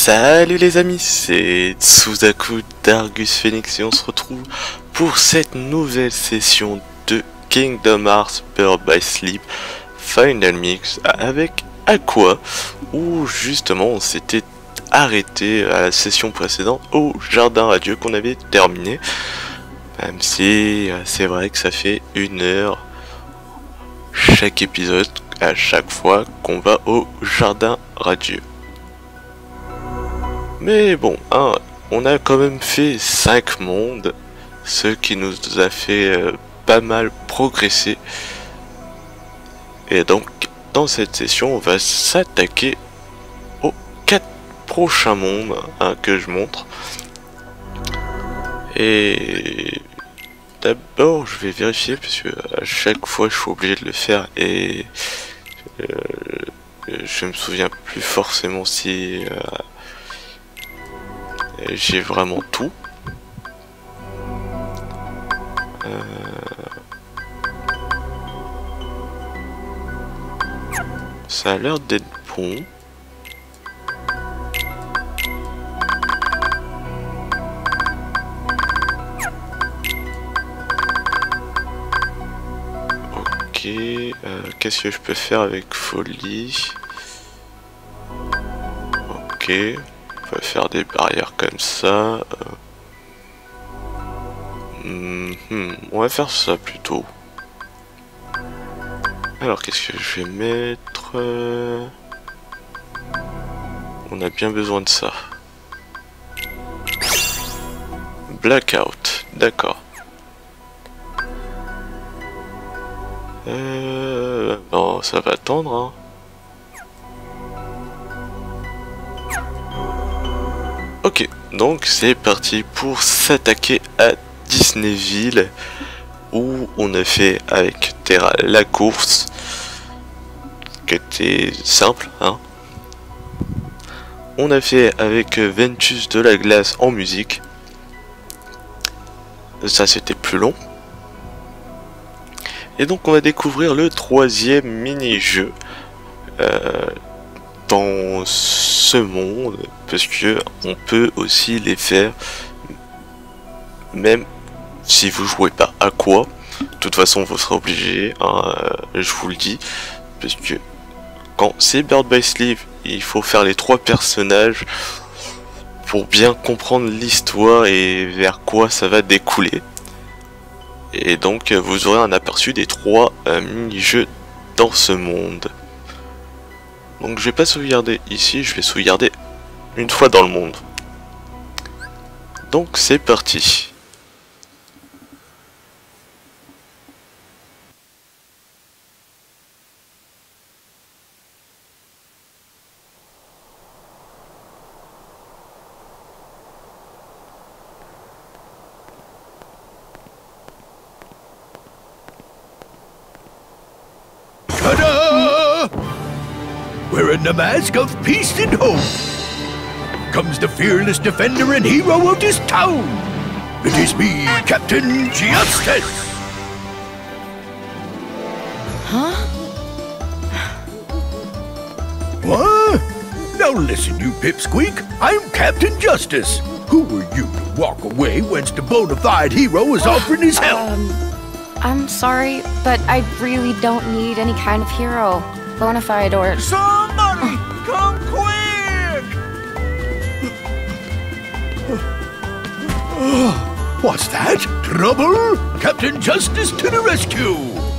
Salut les amis, c'est Tsuzaku d'Argus Phoenix et on se retrouve pour cette nouvelle session de Kingdom Hearts Birth by Sleep Final Mix avec Aqua, où justement on s'était arrêté à la session précédente au Jardin Radieux qu'on avait terminé, même si c'est vrai que ça fait 1 heure chaque épisode à chaque fois qu'on va au Jardin Radieux. Mais bon, hein, on a quand même fait 5 mondes, ce qui nous a fait pas mal progresser. Et donc, dans cette session, on va s'attaquer aux 4 prochains mondes que je montre. Et d'abord, je vais vérifier, parce que à chaque fois, je suis obligé de le faire et je me souviens plus forcément si... j'ai vraiment tout. Ça a l'air d'être bon. Ok. Qu'est-ce que je peux faire avec folie? Ok. On va faire des barrières comme ça. On va faire ça plutôt. Alors qu'est-ce que je vais mettre? On a bien besoin de ça. Blackout, d'accord. Bon, ça va attendre, hein. Ok, donc c'est parti pour s'attaquer à Disneyville, où on a fait avec Terra la course, qui était simple, hein. On a fait avec Ventus de la glace en musique, ça c'était plus long. Et donc on va découvrir le 3e mini-jeu dans ce monde, parce que on peut aussi les faire même si vous jouez pas à quoi. De toute façon vous serez obligé, hein, je vous le dis, parce que quand c'est Birth by Sleep, il faut faire les 3 personnages pour bien comprendre l'histoire et vers quoi ça va découler. Et donc vous aurez un aperçu des 3 mini-jeux dans ce monde. Donc je vais pas sauvegarder ici, je vais sauvegarder une fois dans le monde. Donc c'est parti. Ta-da! Wearing the mask of peace and hope comes the fearless defender and hero of this town. It is me, Captain Justice. Huh? What? Now listen, you pipsqueak. I'm Captain Justice. Who were you to walk away whence the bona fide hero is offering his help? I'm sorry, but I really don't need any kind of hero. Bonafide or... Somebody, come quick! What's that? Trouble? Captain Justice to the rescue!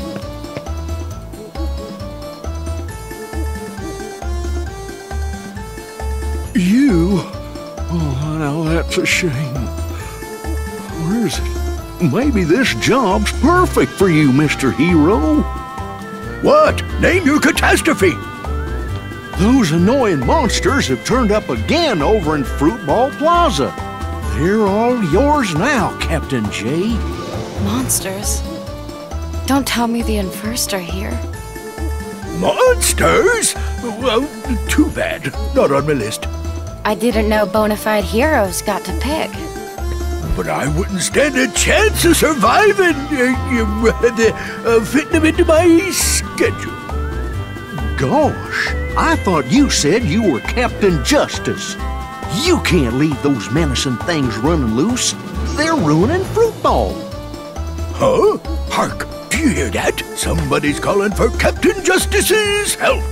You? Oh, now that's a shame. Where is it? Maybe this job's perfect for you, Mr. Hero. What? Name your catastrophe! Those annoying monsters have turned up again over in Fruitball Plaza. They're all yours now, Captain J. Monsters? Don't tell me the Infirst are here. Monsters? Well, too bad. Not on my list. I didn't know Bonafide heroes got to pick. But I wouldn't stand a chance of surviving, fitting them into my schedule. Gosh, I thought you said you were Captain Justice. You can't leave those menacing things running loose. They're ruining Fruitball. Huh? Hark! Do you hear that? Somebody's calling for Captain Justice's help!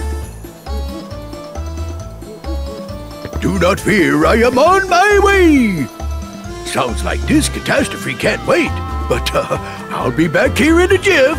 Do not fear, I am on my way! Sounds like this catastrophe can't wait, but I'll be back here in a jiff.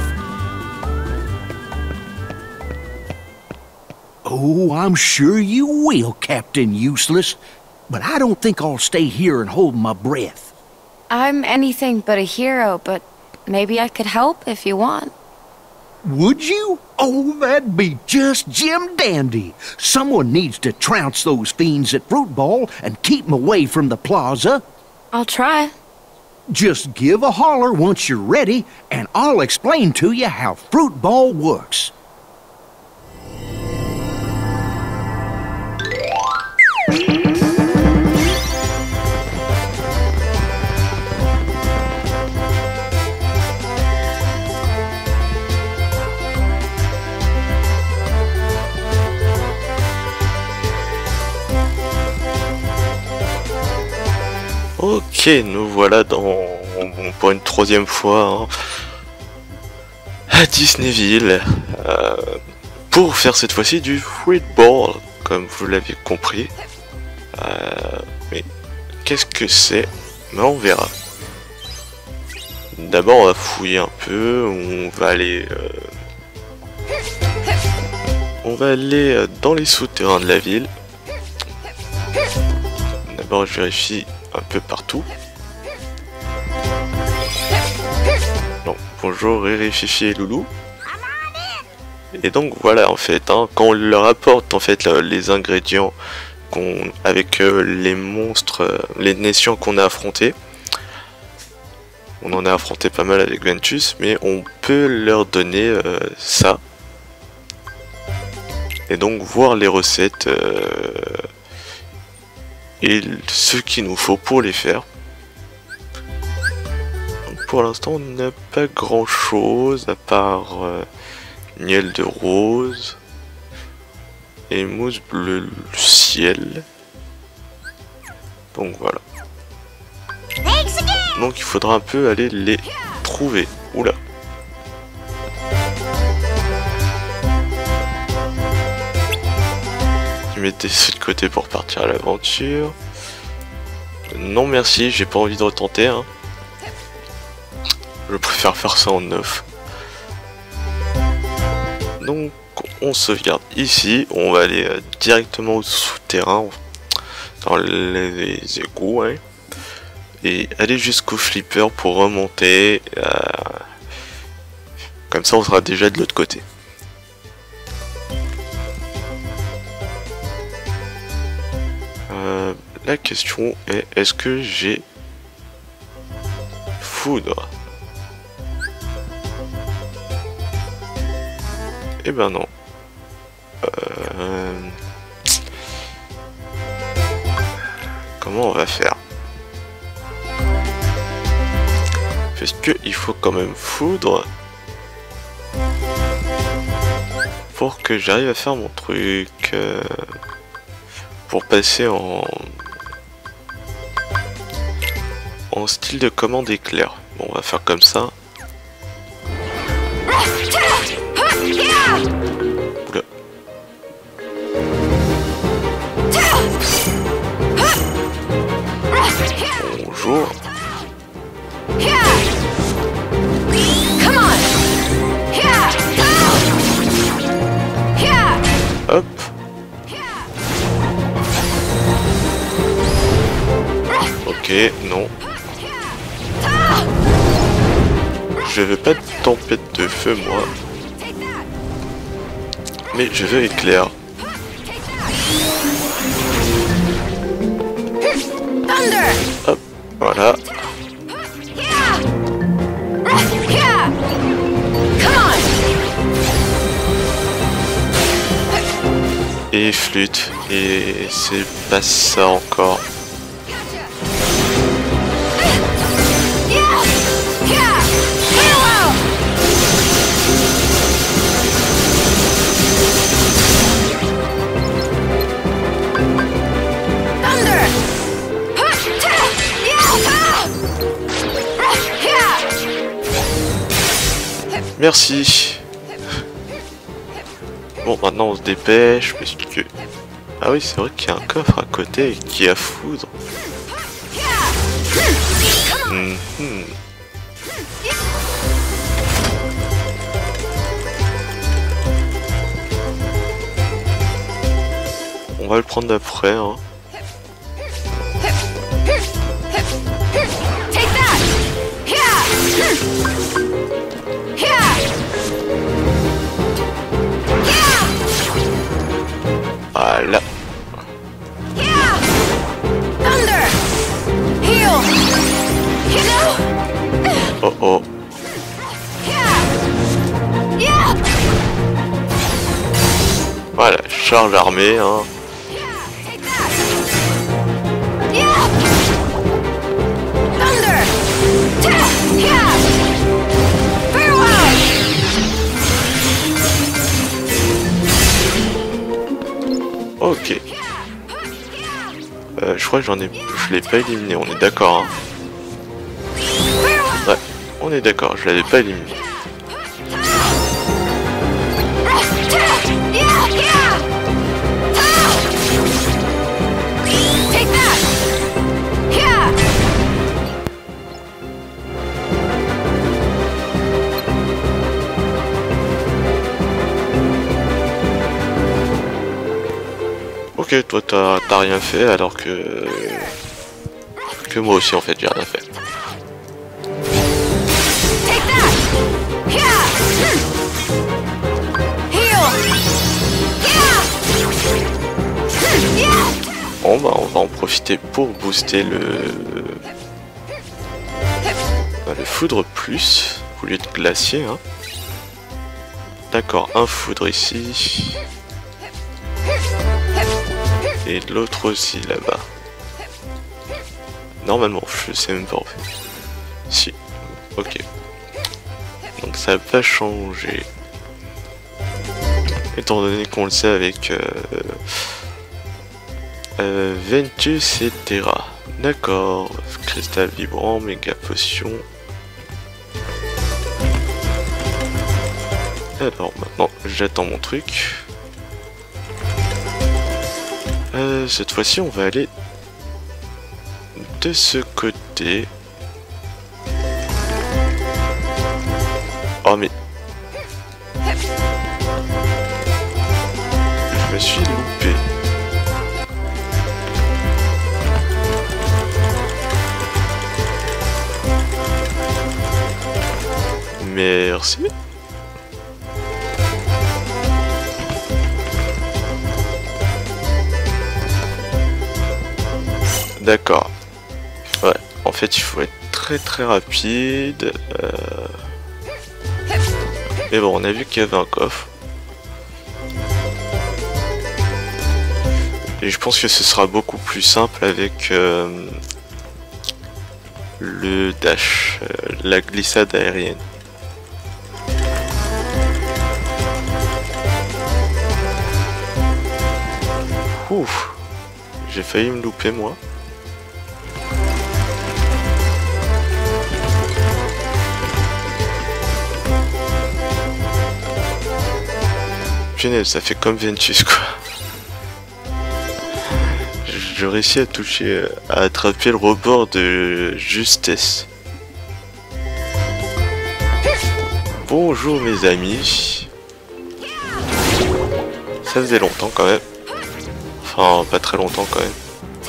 Oh, I'm sure you will, Captain Useless. But I don't think I'll stay here and hold my breath. I'm anything but a hero, but maybe I could help if you want. Would you? Oh, that'd be just Jim Dandy. Someone needs to trounce those fiends at Fruitball and keep 'em away from the plaza. I'll try. Just give a holler once you're ready, and I'll explain to you how Fruitball works. Ok, nous voilà pour une troisième fois à Disneyville pour faire cette fois-ci du Fruitball, comme vous l'avez compris. Mais qu'est-ce que c'est? Mais on verra. D'abord, on va fouiller un peu. On va aller dans les souterrains de la ville. D'abord, je vérifie un peu partout. Donc, bonjour Riri, Fifi et Loulou. Et donc voilà, en fait, quand on leur apporte en fait les ingrédients avec les monstres, les nations qu'on a affrontés. On en a affronté pas mal avec Ventus, mais on peut leur donner ça. Et donc voir les recettes et ce qu'il nous faut pour les faire. Donc pour l'instant on n'a pas grand chose à part miel de rose et mousse bleu ciel. Donc voilà. Donc il faudra un peu aller les trouver. Oula. Mettez ça de côté pour partir à l'aventure. Non merci, j'ai pas envie de retenter. Je préfère faire ça en neuf. Donc on sauvegarde ici. On va aller directement au souterrain, dans les égouts, et aller jusqu'au flipper pour remonter. Comme ça on sera déjà de l'autre côté. La question est, est-ce que j'ai foudre? Eh ben non. Comment on va faire? Parce que il faut quand même foudre pour que j'arrive à faire mon truc, pour passer en style de commande éclair. Bon, on va faire comme ça. Oula. Bonjour. Hop. Ok, non. Je veux pas de tempête de feu moi. Mais je veux éclair. Hop, voilà. Et flûte. Et c'est pas ça encore. Merci. Bon, maintenant on se dépêche parce que... Ah oui, c'est vrai qu'il y a un coffre à côté qui a foudre. On va le prendre d'après, hein. Voilà. Oh oh. Voilà, charge armée, hein. Ok. Je crois que je l'ai pas éliminé, on est d'accord, hein. Ouais, on est d'accord, je l'avais pas éliminé. Ok, toi t'as rien fait alors que moi aussi en fait j'ai rien fait. Bon bah on va en profiter pour booster le foudre plus au lieu de glacier, hein. D'accord, un foudre ici. Et l'autre aussi là-bas. Normalement, je sais même pas en fait. Si, ok. Donc ça va changer. Étant donné qu'on le sait avec Ventus et Terra. D'accord, cristal vibrant, méga potion. Alors maintenant, j'attends mon truc. Cette fois-ci, on va aller de ce côté. Oh mais... Je me suis loupé. Merci. D'accord. Ouais, en fait il faut être très rapide. Mais bon, on a vu qu'il y avait un coffre. Et je pense que ce sera beaucoup plus simple avec le dash, la glissade aérienne. Ouf, j'ai failli me louper moi. Punaise, ça fait comme Ventus quoi. Je réussis à toucher, à attraper le rebord de justesse. Bonjour mes amis. Ça faisait longtemps quand même. Enfin, pas très longtemps quand même.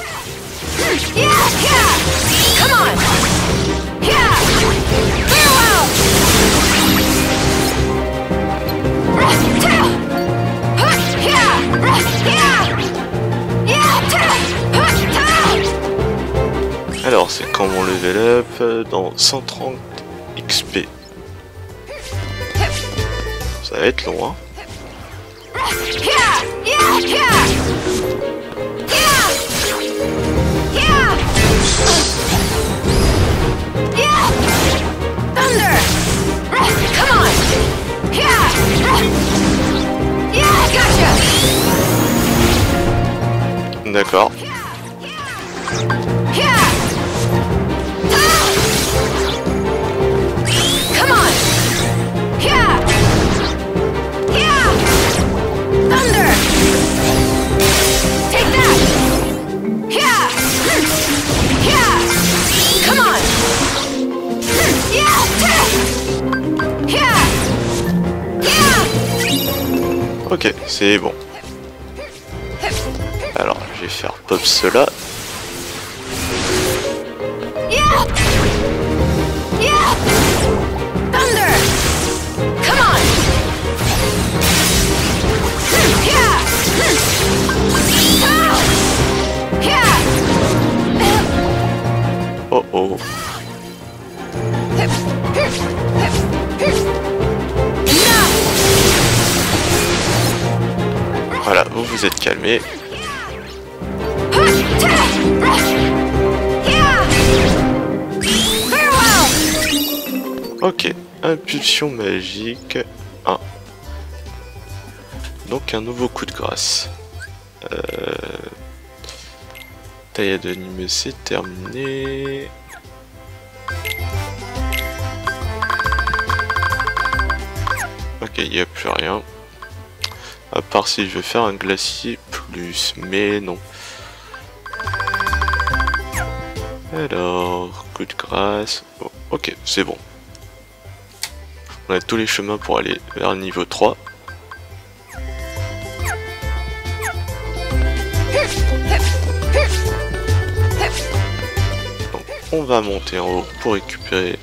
Alors, c'est quand mon level up dans 130 XP. Ça va être long, hein. D'accord. Ok, c'est bon. Alors, je vais faire pop cela. Oh oh. Voilà, vous vous êtes calmé. Ok, impulsion magique 1. Donc un nouveau coup de grâce. Taille d'anime, c'est terminé. Ok, il n'y a plus rien. À part si je vais faire un glacier plus, mais non. Alors, coup de grâce. Oh, ok, c'est bon. On a tous les chemins pour aller vers le niveau 3. Donc, on va monter en haut pour récupérer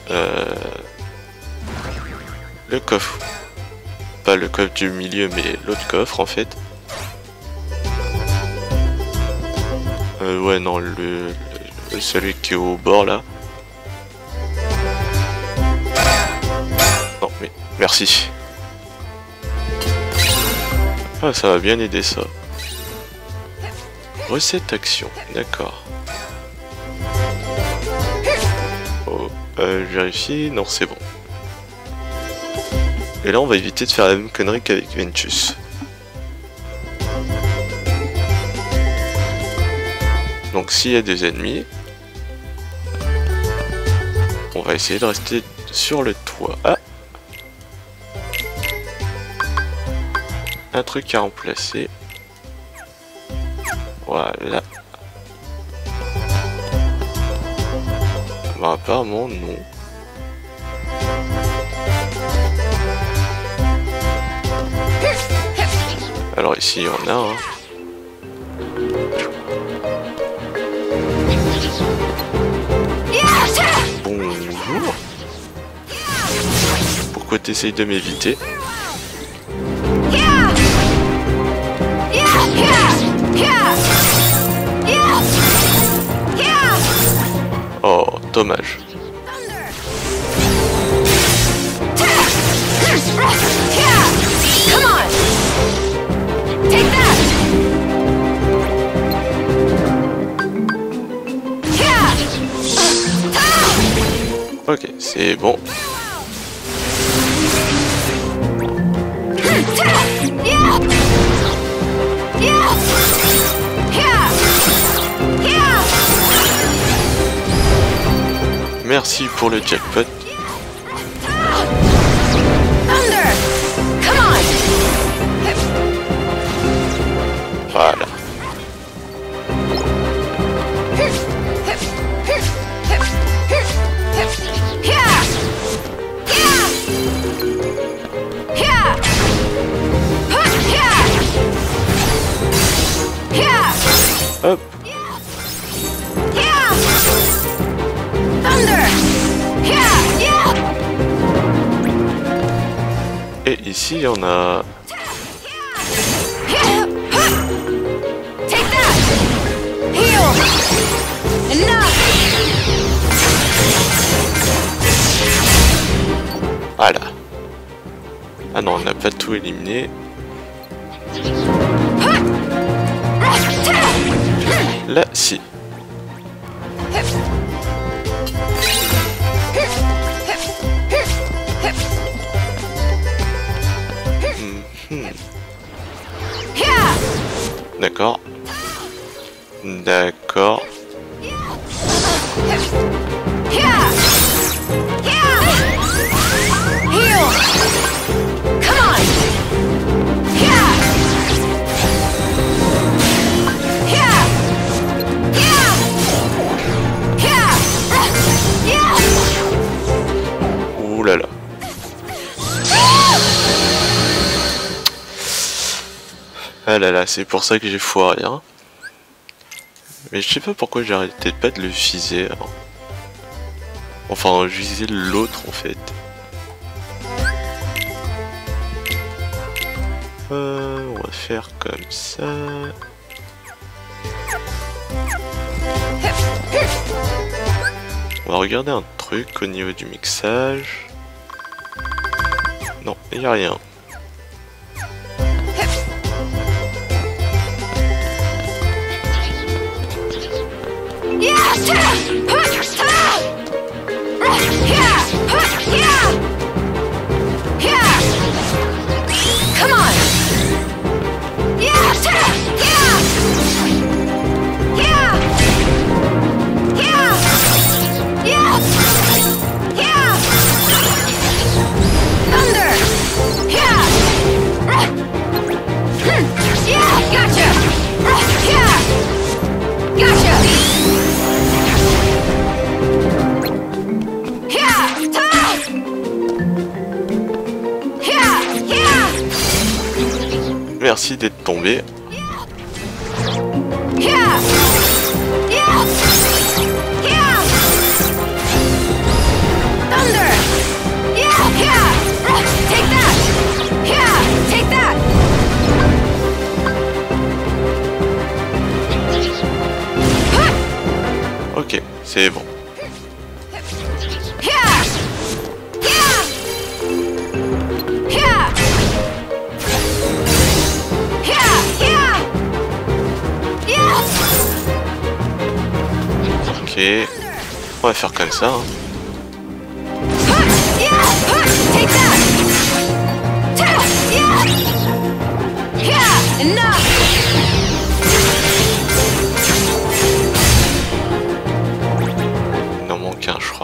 le coffre. Pas le coffre du milieu, mais l'autre coffre en fait. Ouais, non, celui qui est au bord là. Non, mais merci. Ah, ça va bien aider ça. Recette action, d'accord. Oh, je vérifie, non, c'est bon. Et là, on va éviter de faire la même connerie qu'avec Ventus. Donc, s'il y a des ennemis, on va essayer de rester sur le toit. Ah! Un truc à remplacer. Voilà. Bah, apparemment, non. Alors ici, il y en a un. Bonjour. Pourquoi t'essayes de m'éviter? Oh, dommage. Ok, c'est bon. Merci pour le jackpot. Voilà. Hop. Et ici, il y en a... Voilà. Ah non, on n'a pas tout éliminé. Là, si. D'accord. D'accord. Ouh là là. Ah là là, c'est pour ça que j'ai foiré, hein. Mais je sais pas pourquoi j'arrêtais pas de le viser avant. Enfin, je visais l'autre en fait. On va faire comme ça. On va regarder un truc au niveau du mixage. Non, il n'y a rien. Come on! Thunder! Gotcha! Gotcha! Merci d'être tombé. Thunder! Take that! Take that! Ok, c'est bon. Ok, on va faire comme ça. Hein. Il en manque un, je crois.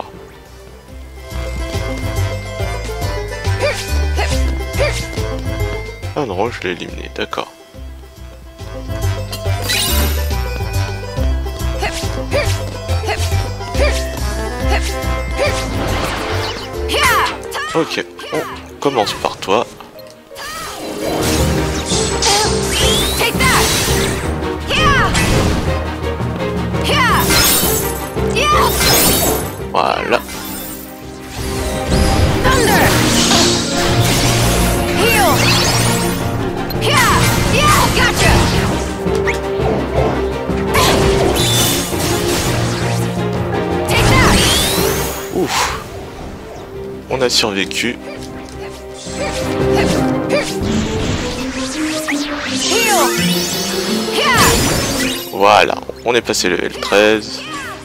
Ah non, je l'ai éliminé, d'accord. Ok, on commence par toi. Voilà. Ouf. On a survécu. Voilà, on est passé level 13.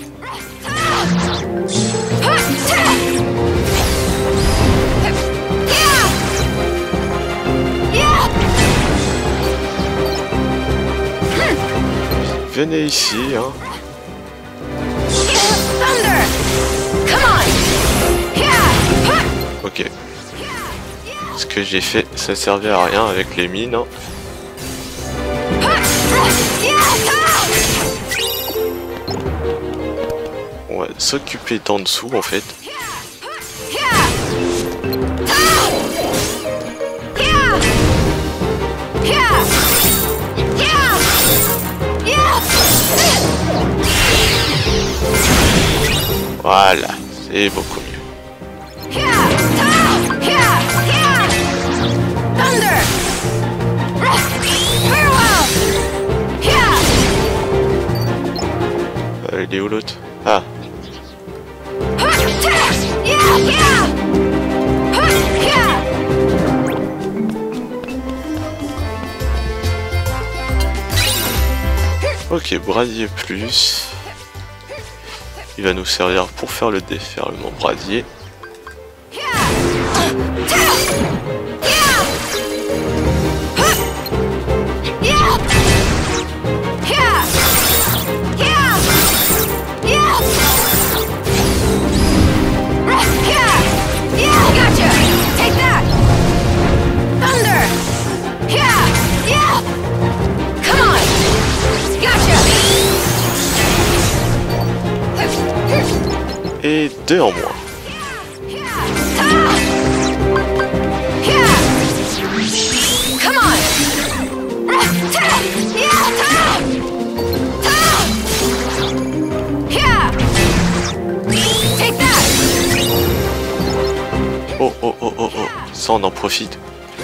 Venez ici, hein. Ok. Ce que j'ai fait, ça servait à rien avec les mines. Hein. On va s'occuper d'en dessous en fait. Voilà, c'est beaucoup mieux. Il est où l'autre? Ah. Ok, brasier plus. Il va nous servir pour faire le déferlement brasier. Et 2 en moins. Come on. ça on en profite.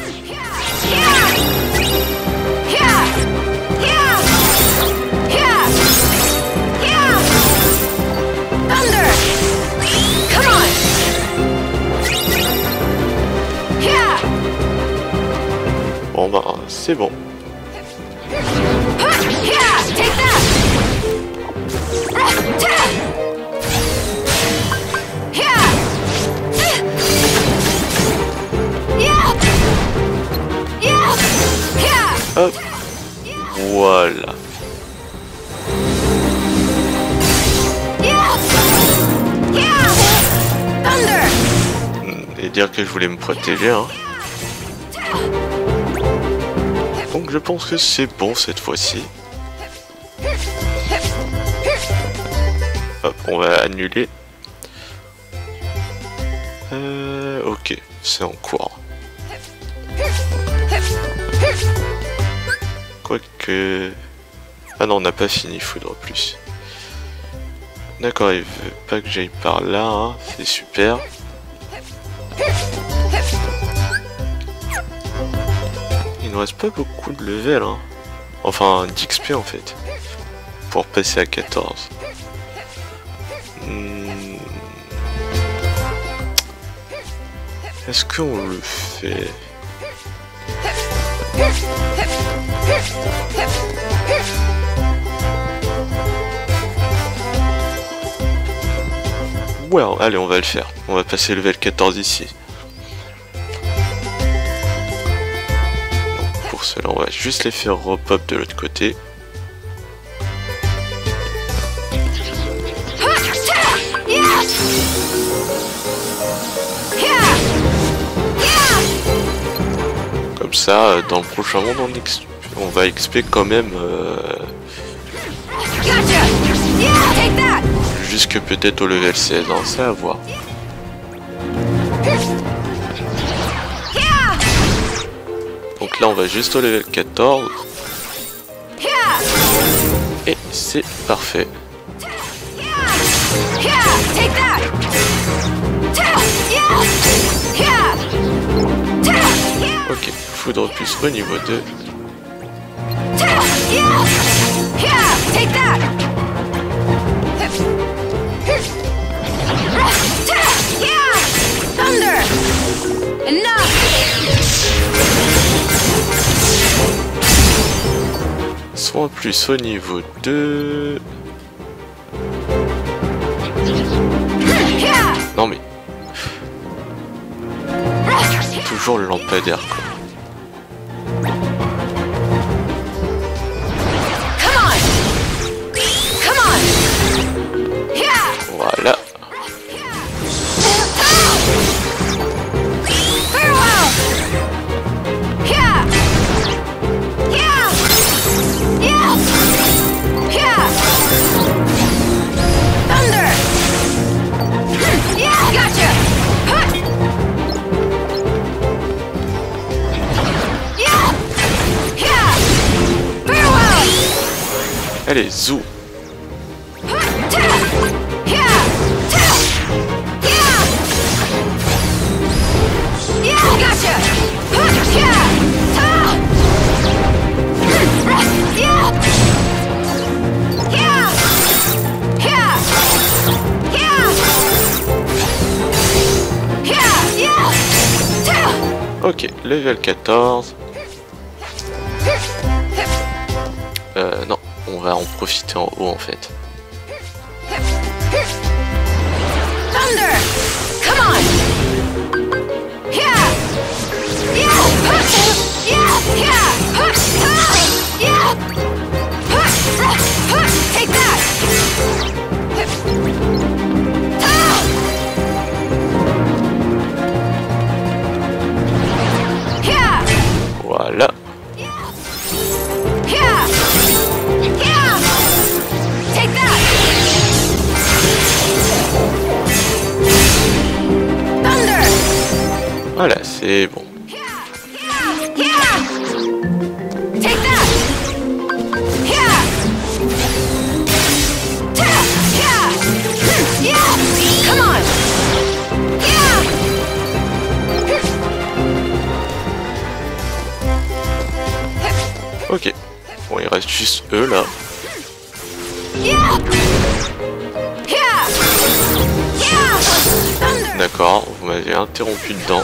Bon bah c'est bon. Hop. Voilà. Et dire que je voulais me protéger, hein. Donc je pense que c'est bon cette fois-ci. Hop, on va annuler. Ok, c'est en cours. Quoique... Ah non, on n'a pas fini Foudre Plus. D'accord, il veut pas que j'aille par là, hein. C'est super. Il nous reste pas beaucoup de level, hein. Enfin, d'XP en fait. Pour passer à 14. Est-ce qu'on le fait? Ouais, allez, on va le faire. On va passer level 14 ici. Donc, pour cela, on va juste les faire repop de l'autre côté. Comme ça, dans le prochain monde, on va XP quand même jusque peut-être au level 16, hein, c'est à voir. Donc là on va juste au level 14. Et c'est parfait. Ok, Foudre Plus au niveau 2. Soin plus au niveau 2. Non mais... Toujours le lampadaire quoi. Voilà. Allez, zou. Ok, level 14. Non, on va en profiter en haut en fait. Thunder! Come on! Yeah! Yeah! Yeah! Take that! Voilà. Voilà, c'est bon. Ok. Bon, il reste juste eux là. D'accord, vous m'avez interrompu dedans.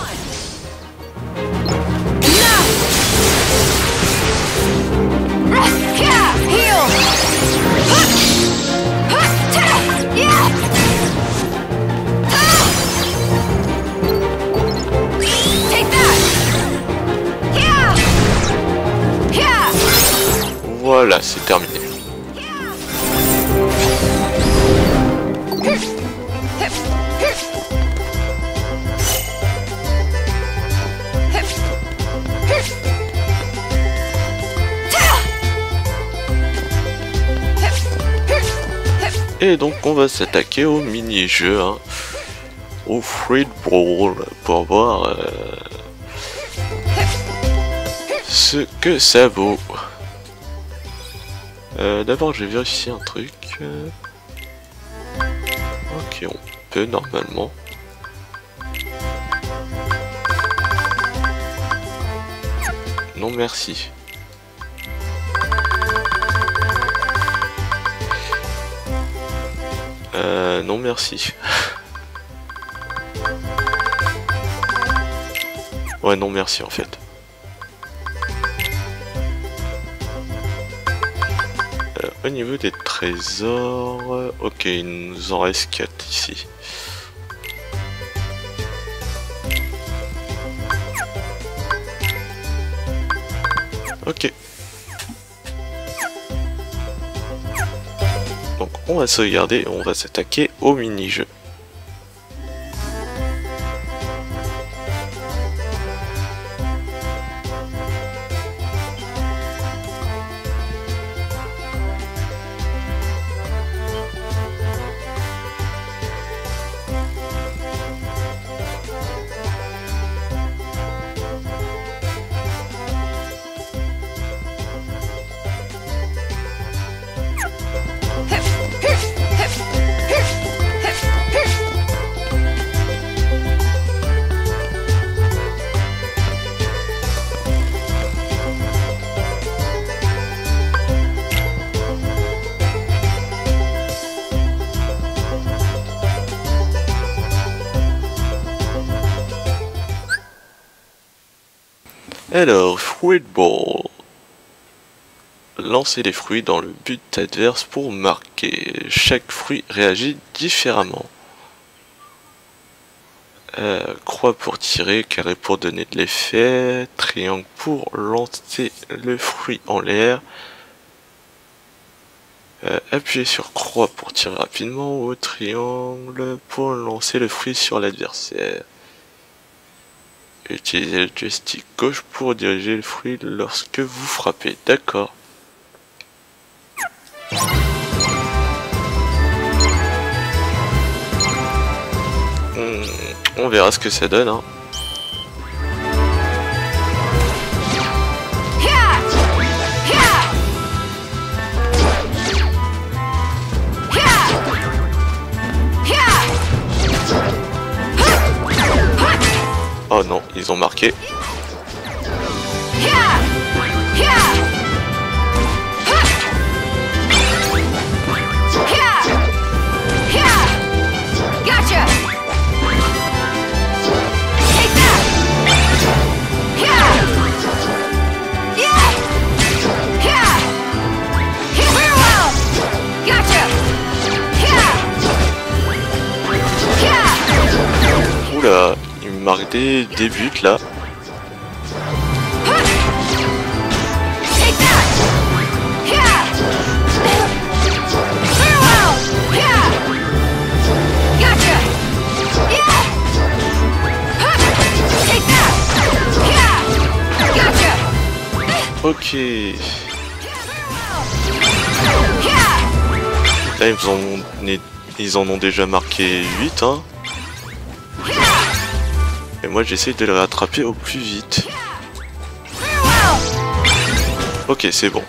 Voilà, c'est terminé. Et donc on va s'attaquer au mini-jeu, hein, au Free Brawl, pour voir ce que ça vaut. D'abord je vais vérifier un truc. Ok, on peut normalement. Non merci. Non merci. Ouais non merci en fait. Au niveau des trésors, ok, il nous en reste 4 ici. Ok. Donc on va sauvegarder et on va s'attaquer au mini-jeu. Alors, Fruit Ball. Lancer les fruits dans le but adverse pour marquer. Chaque fruit réagit différemment. Croix pour tirer, carré pour donner de l'effet, triangle pour lancer le fruit en l'air. Appuyez sur croix pour tirer rapidement ou triangle pour lancer le fruit sur l'adversaire. Utilisez le joystick gauche pour diriger le fruit lorsque vous frappez. D'accord. On verra ce que ça donne, hein. Oh non, ils ont marqué. Oula, il me marque des buts là. Ok. Là ils en ont déjà marqué 8, hein. Et moi j'essaie de les rattraper au plus vite. Ok, c'est bon.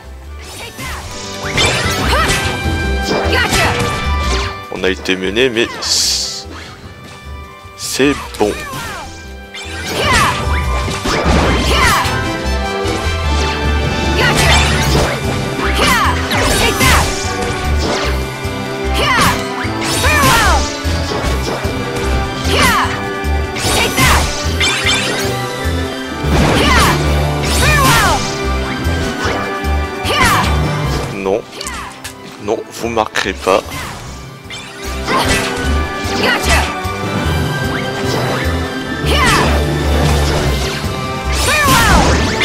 On a été mené, mais c'est bon. vous marquerez pas. Gotcha! Yeah! Farewell!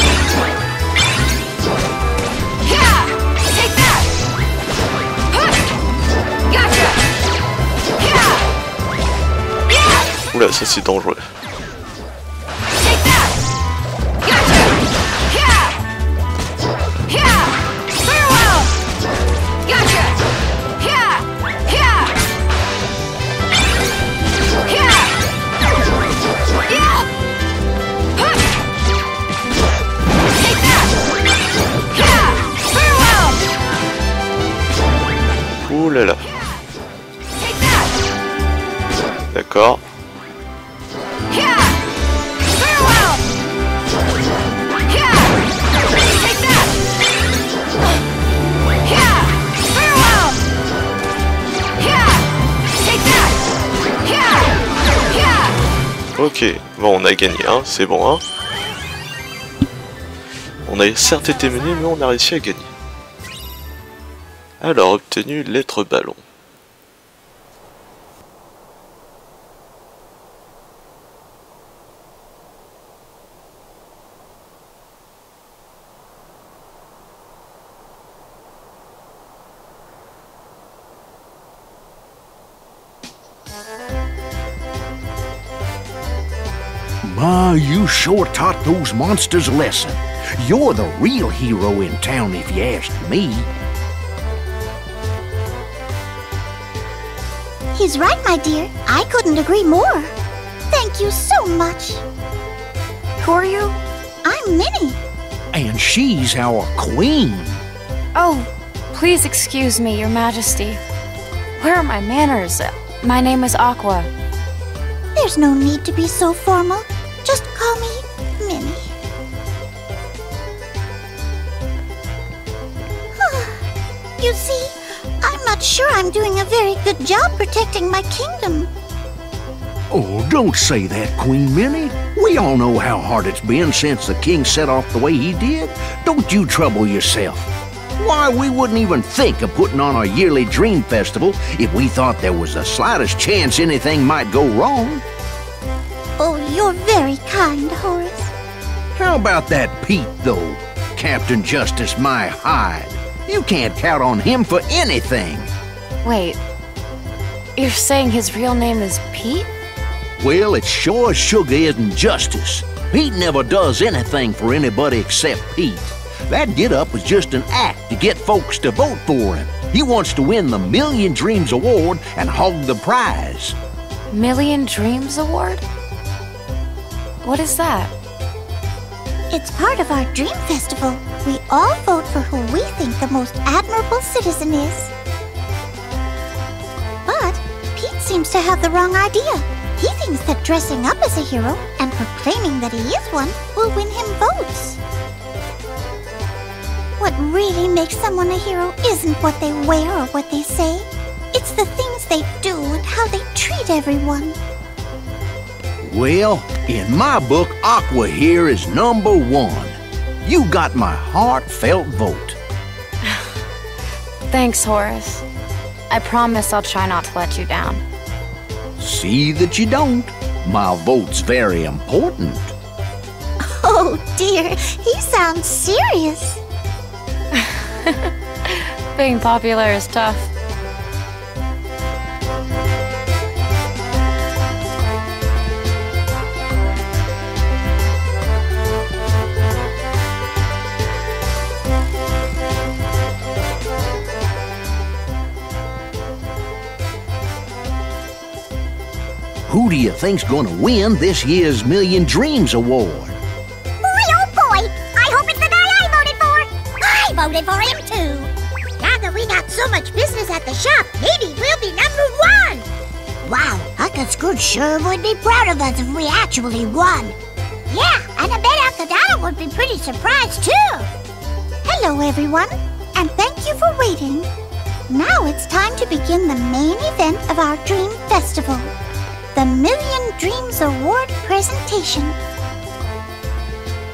Yeah! Take that! Huh! Gotcha! Yeah! Yeah! Oula, ça c'est dangereux. Take that! Gotcha! Yeah! Yeah! Farewell! Gotcha! Yeah! Yeah! Yeah! Yeah! Huh! Take that! Yeah! Farewell! Ouh là là. Take that! D'accord. Yeah! Farewell! Yeah! Take that! Yeah! Farewell! Yeah! Take that! Yeah! Yeah! Ok, bon on a gagné, hein, c'est bon, hein. On a certes été mené, mais on a réussi à gagner. Alors, obtenu lettre ballon. My, you sure taught those monsters a lesson. You're the real hero in town, if you ask me. He's right, my dear. I couldn't agree more. Thank you so much. Who are you? I'm Minnie. And she's our queen. Oh, please excuse me, Your Majesty. Where are my manners? My name is Aqua. There's no need to be so formal. Just call me Minnie. You see, I'm not sure I'm doing a very good job protecting my kingdom. Oh, don't say that, Queen Minnie. We all know how hard it's been since the king set off the way he did. Don't you trouble yourself. Why, we wouldn't even think of putting on our yearly Dream Festival if we thought there was the slightest chance anything might go wrong. Oh, you're very kind, Horace. How about that Pete, though? Captain Justice My Hyde. You can't count on him for anything. Wait, you're saying his real name is Pete? Well, it's sure as sugar isn't justice. Pete never does anything for anybody except Pete. That get-up was just an act to get folks to vote for him. He wants to win the Million Dreams Award and hog the prize. Million Dreams Award? What is that? It's part of our Dream Festival. We all vote for who we think the most admirable citizen is. But Pete seems to have the wrong idea. He thinks that dressing up as a hero and proclaiming that he is one will win him votes. What really makes someone a hero isn't what they wear or what they say. It's the things they do and how they treat everyone. Well, in my book, Aqua here is #1. You got my heartfelt vote. Thanks, Horace. I promise I'll try not to let you down. See that you don't. My vote's very important. Oh dear, he sounds serious. Being popular is tough. Who do you think's gonna win this year's Million Dreams Award? Boy, oh boy! I hope it's the guy I voted for! I voted for him too! Now that we got so much business at the shop, maybe we'll be #1! Wow, Uncle Scrooge sure would be proud of us if we actually won. Yeah, and I bet Uncle Donald would be pretty surprised too! Hello everyone, and thank you for waiting. Now it's time to begin the main event of our Dream Festival. The Million Dreams Award presentation.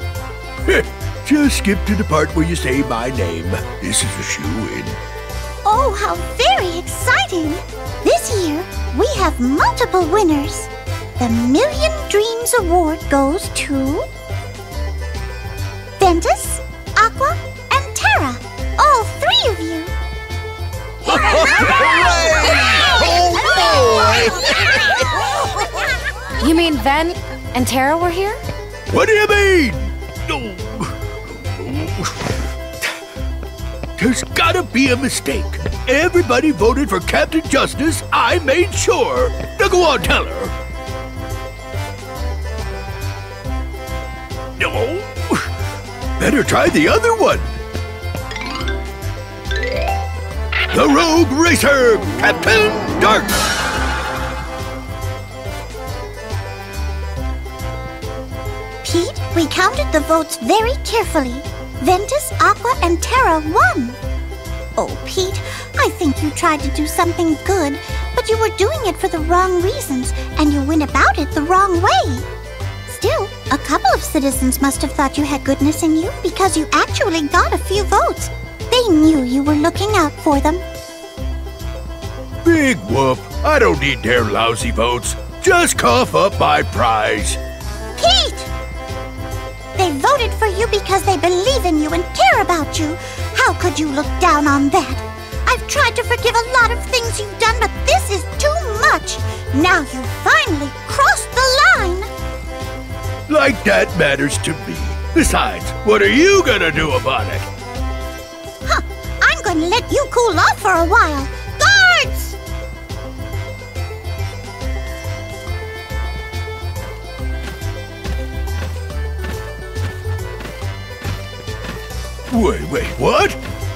Just skip to the part where you say my name. This is a shoo-in. Oh, how very exciting! This year, we have multiple winners. The Million Dreams Award goes to Ventus, Aqua, and Terra. All three of you. You mean Ven and Terra were here? What do you mean? There's gotta be a mistake. Everybody voted for Captain Justice. I made sure. Now go on, tell her. No. Better try the other one. The Rogue Racer, Captain Dark. Pete, we counted the votes very carefully. Ventus, Aqua, and Terra won. Oh, Pete, I think you tried to do something good, but you were doing it for the wrong reasons, and you went about it the wrong way. Still, a couple of citizens must have thought you had goodness in you because you actually got a few votes. They knew you were looking out for them. Big whoop. I don't need their lousy votes. Just cough up my prize. Pete! They voted for you because they believe in you and care about you. How could you look down on that? I've tried to forgive a lot of things you've done, but this is too much. Now you finally crossed the line. Like that matters to me. Besides, what are you gonna do about it? Huh, I'm going to let you cool off for a while. Guards! Wait, what?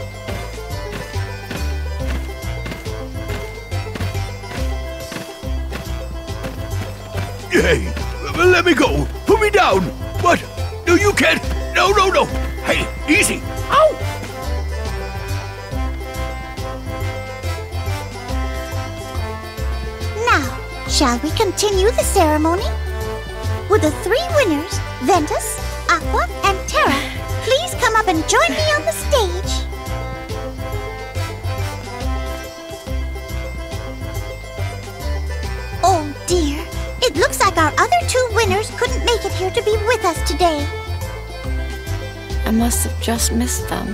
Hey, let me go. Put me down. What? No, you can't. No. Hey, easy. Ow! Now, shall we continue the ceremony? Would the three winners, Ventus, Aqua, and Terra, please come up and join me on the stage? Oh dear, it looks like our other two winners couldn't make it here to be with us today. I must have just missed them.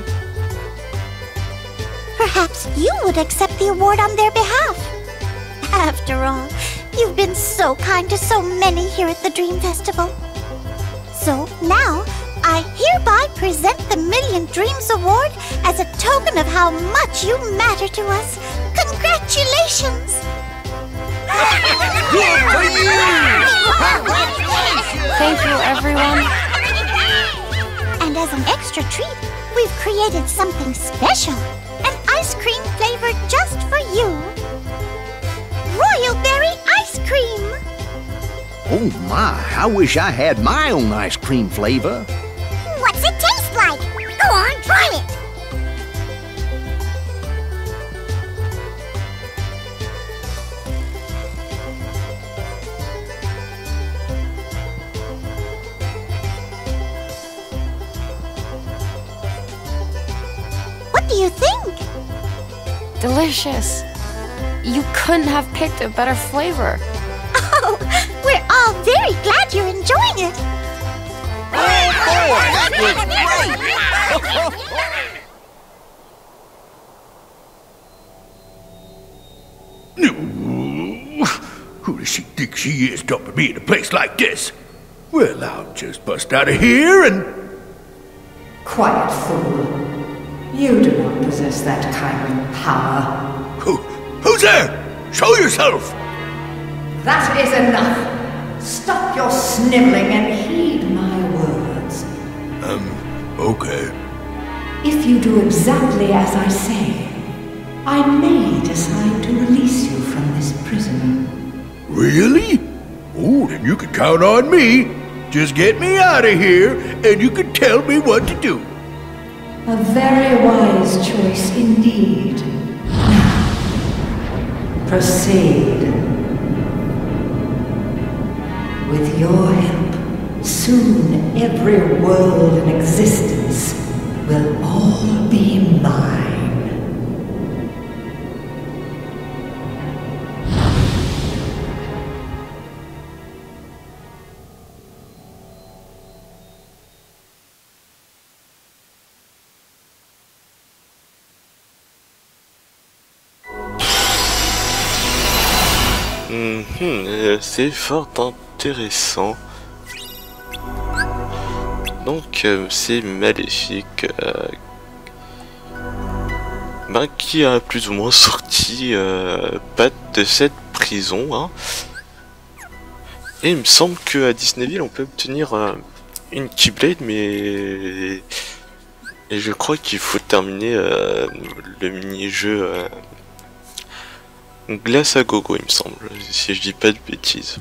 Perhaps you would accept the award on their behalf. After all, you've been so kind to so many here at the Dream Festival. So now, I hereby present the Million Dreams Award as a token of how much you matter to us. Congratulations! Good for you! Thank you, everyone. And as an extra treat, we've created something special. An ice cream flavor just for you. Royal Berry Ice Cream! Oh my, I wish I had my own ice cream flavor. What's it taste like? Go on, try it! What do you think? Delicious. You couldn't have picked a better flavor. Oh, we're all very glad you're enjoying it. Who does she think she is dumping me in a place like this? Well, I'll just bust out of here and... Quiet, fool. You do not possess that kind of power. Who's there? Show yourself! That is enough. Stop your sniveling and heed my words. Okay. If you do exactly as I say, I may decide to release you from this prison. Really? Oh, then you can count on me. Just get me out of here, and you can tell me what to do. A very wise choice indeed. Now, proceed. With your help, soon every world in existence will all be mine. C'est fort intéressant. Donc c'est Maléfique qui a plus ou moins sorti Pat de cette prison. Hein. Et il me semble qu'à Disneyville on peut obtenir une Keyblade, mais et je crois qu'il faut terminer le mini-jeu Glace à gogo, il me semble, si je dis pas de bêtises.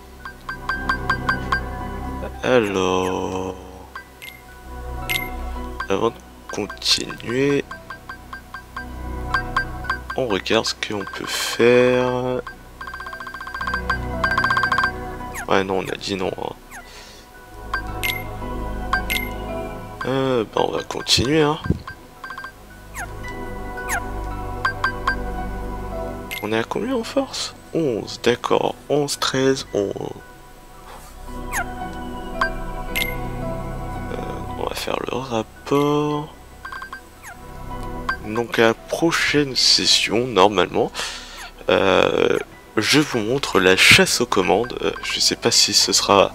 Alors, avant de continuer, on regarde ce qu'on peut faire. Ouais, non, on a dit non. Hein. Bah, on va continuer. Hein. On est à combien en force? 11, d'accord. 11, 13, 11. On va faire le rapport. Donc à la prochaine session, normalement, je vous montre la chasse aux commandes. Je sais pas si ce sera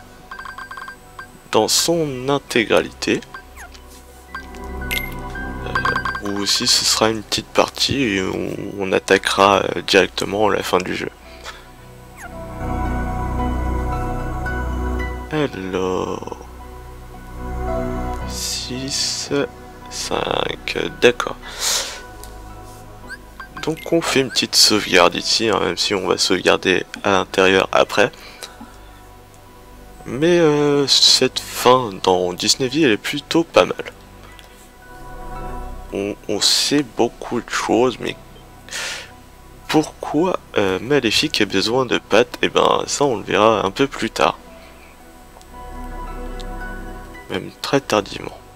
dans son intégralité. Ou si ce sera une petite partie où on attaquera directement à la fin du jeu. Alors... 6, 5, d'accord. Donc on fait une petite sauvegarde ici, hein, même si on va sauvegarder à l'intérieur après. Mais cette fin dans Disneyville elle est plutôt pas mal. On sait beaucoup de choses, mais pourquoi Maléfique a besoin de Pat, et ben ça on le verra un peu plus tard. Même très tardivement.